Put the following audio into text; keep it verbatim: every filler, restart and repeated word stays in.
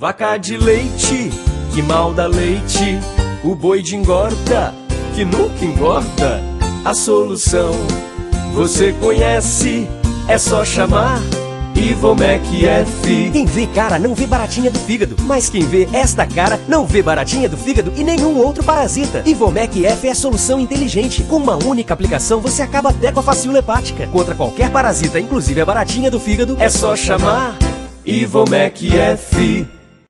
Vaca de leite, que mal dá leite. O boi de engorda, que nunca engorda. A solução você conhece, é só chamar Ivomec F. Quem vê cara não vê baratinha do fígado, mas quem vê esta cara não vê baratinha do fígado e nenhum outro parasita. Ivomec F é a solução inteligente. Com uma única aplicação você acaba até com a facíola hepática. Contra qualquer parasita, inclusive a baratinha do fígado, é só chamar Ivomec F.